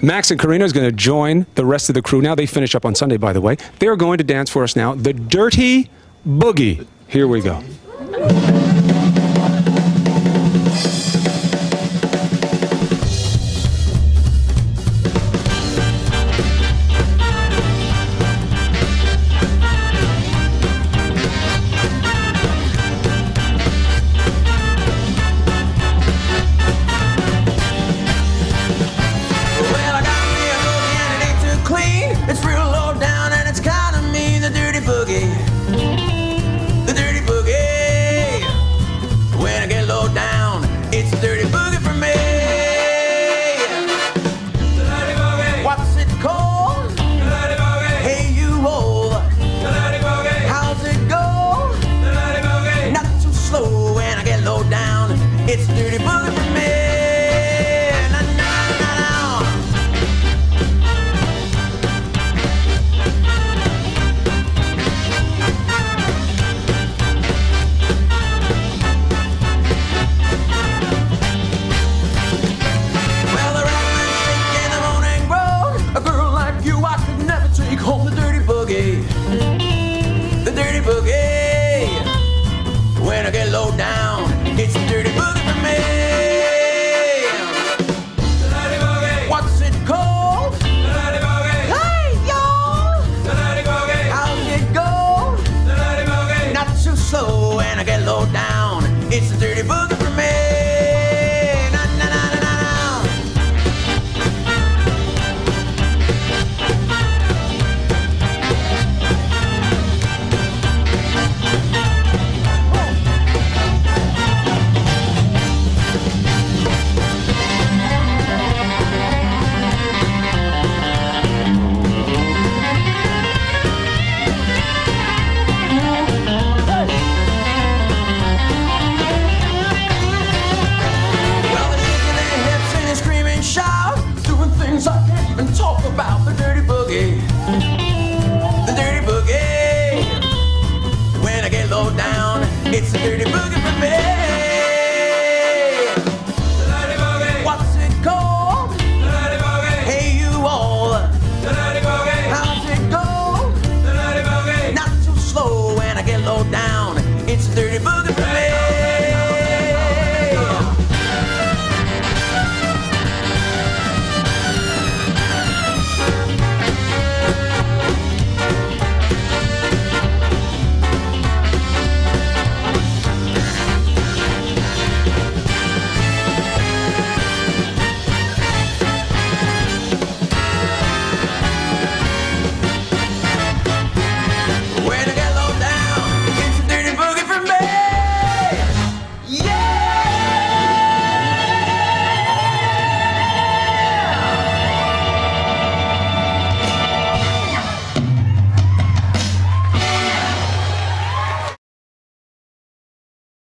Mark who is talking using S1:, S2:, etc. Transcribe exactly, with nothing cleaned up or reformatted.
S1: Max and Karina is going to join the rest of the crew now. They finish up on Sunday, by the way. They're going to dance for us now. The Dirty Boogie. Here we go.